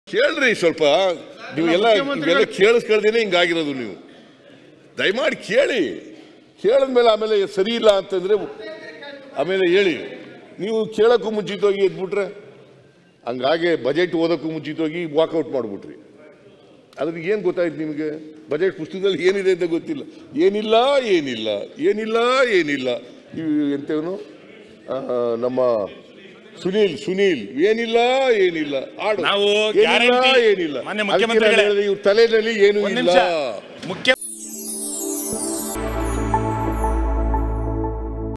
ಕೇಳ್ರಿ ಸ್ವಲ್ಪ. ನೀವು ಇವೆಲ್ಲ ಕೇಳಿಸ್ಕೊಳ್ದೇನೆ ಹಿಂಗಾಗಿರೋದು. ನೀವು ದಯಮಾಡಿ ಕೇಳಿ. ಕೇಳಿದ್ಮೇಲೆ ಆಮೇಲೆ ಸರಿ ಇಲ್ಲ ಅಂತಂದ್ರೆ ಆಮೇಲೆ ಹೇಳಿ. ನೀವು ಕೇಳೋಕ್ಕೂ ಮುಂಚಿತವಾಗಿ ಎದ್ಬಿಟ್ರೆ ಹಂಗಾಗಿ ಬಜೆಟ್ ಓದೋಕ್ಕೂ ಮುಂಚಿತವಾಗಿ ವಾಕೌಟ್ ಮಾಡಿಬಿಟ್ರಿ. ಅದ್ರಿಗೆ ಏನು ಗೊತ್ತಾಯ್ತು ನಿಮಗೆ? ಬಜೆಟ್ ಪುಸ್ತಕದಲ್ಲಿ ಏನಿದೆ ಅಂತ ಗೊತ್ತಿಲ್ಲ. ಏನಿಲ್ಲ ಏನಿಲ್ಲ ಏನಿಲ್ಲ ಏನಿಲ್ಲ ಎಂತೇವನು ನಮ್ಮ ಸುನೀಲ್ ಏನಿಲ್ಲ ಏನಿಲ್ಲ ಆಡು ಏನಿಲ್ಲ ಏನಿಲ್ಲ. ಇವ್ರ ತಲೆಯಲ್ಲಿ ಏನೂ ಇಲ್ಲ.